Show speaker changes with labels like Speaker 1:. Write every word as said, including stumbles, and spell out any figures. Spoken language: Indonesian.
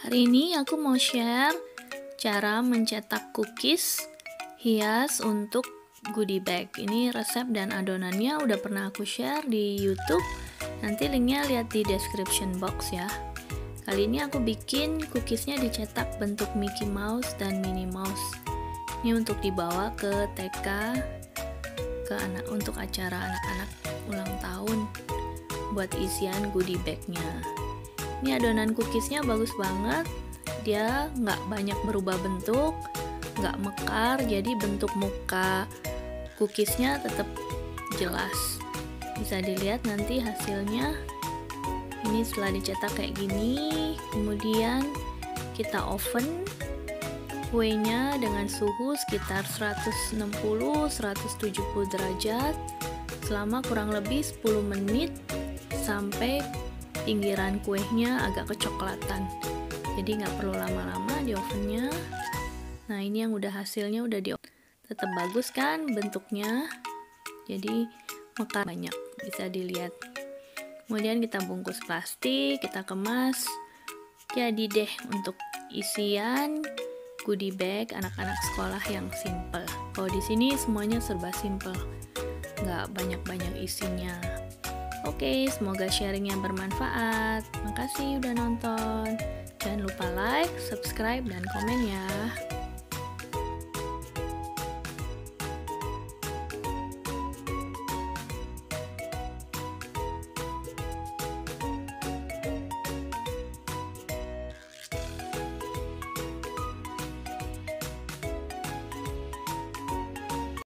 Speaker 1: Hari ini aku mau share cara mencetak cookies hias untuk goodie bag. Ini resep dan adonannya udah pernah aku share di YouTube. Nanti linknya lihat di description box ya. Kali ini aku bikin cookiesnya dicetak bentuk Mickey Mouse dan Minnie Mouse. Ini untuk dibawa ke T K, ke anak untuk acara anak-anak ulang tahun buat isian goodie bagnya. Ini adonan cookiesnya bagus banget, dia nggak banyak berubah bentuk, nggak mekar, jadi bentuk muka cookiesnya tetap jelas. Bisa dilihat nanti hasilnya. Ini setelah dicetak kayak gini, kemudian kita oven kuenya dengan suhu sekitar seratus enam puluh sampai seratus tujuh puluh derajat selama kurang lebih sepuluh menit sampai pinggiran kuenya agak kecoklatan. Jadi nggak perlu lama-lama di ovennya. Nah, ini yang udah hasilnya udah di oven. Tetap bagus kan bentuknya. Jadi mekar banyak, bisa dilihat. Kemudian kita bungkus plastik, kita kemas. Jadi deh untuk isian goodie bag anak-anak sekolah yang simple. Kalau di sini semuanya serba simple, nggak banyak-banyak isinya. Oke, semoga sharingnya bermanfaat. Makasih udah nonton. Jangan lupa like, subscribe, dan komen ya.